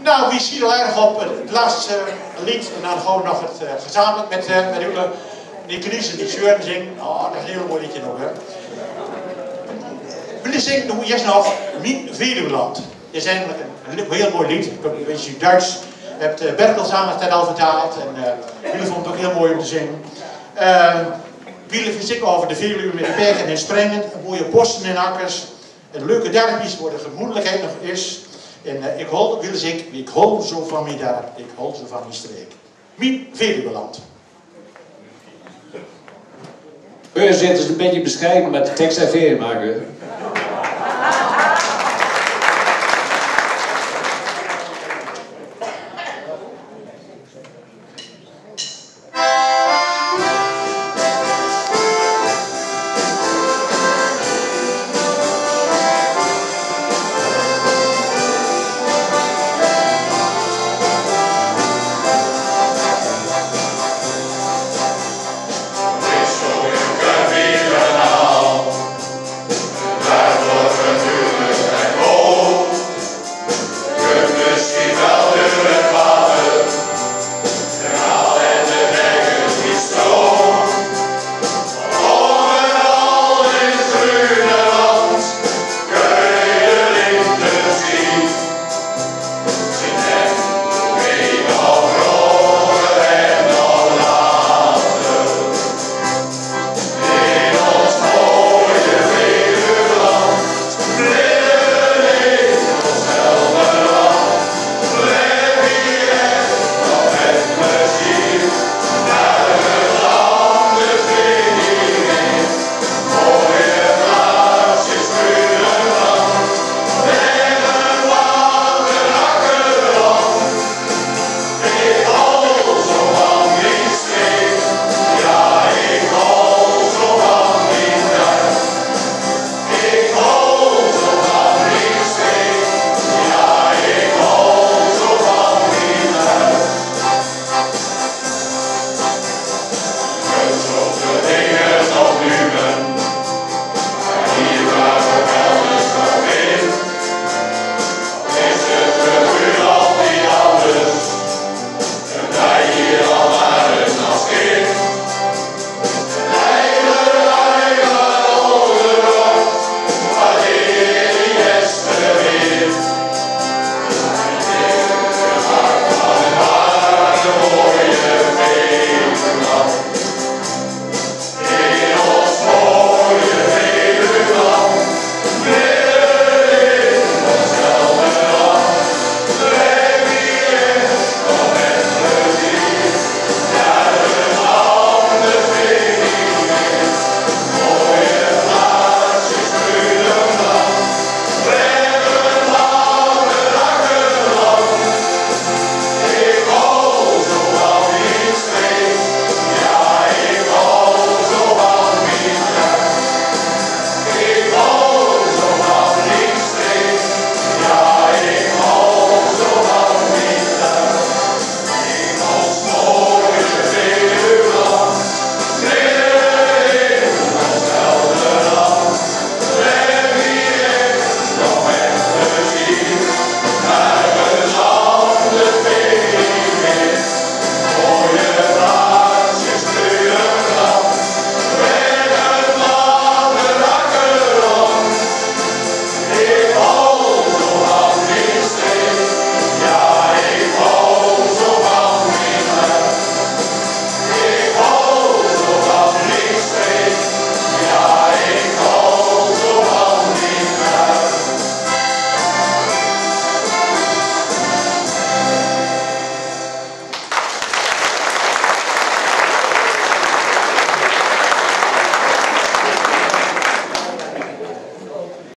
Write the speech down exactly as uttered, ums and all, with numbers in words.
Nou, wie ziet al erg op het laatste lied en dan gewoon nog het uh, gezamenlijk met, uh, met jullie. Die kniezen, die zeuren zingen. Oh, dat is een heel mooi liedje nog, hè. Jullie zingen nu eerst nog Mijn Veluweland. Dat is eigenlijk een, een heel mooi lied. Ik weet niet of je Duits hebt. Uh, Bertel samen al vertaald. En uh, jullie vonden het ook heel mooi om te zingen. Uh, jullie zingen over de Veluwe met de bergen en springen. Mooie bossen en akkers. En leuke dorpjes waar de gemoedelijkheid nog is. En uh, ik hol, willen zeggen, ik hol zo van mijn dorp, ik hol zo van mijn streek. Mijn Veluweland. Kun je het een beetje beschrijven met de tekst en maken?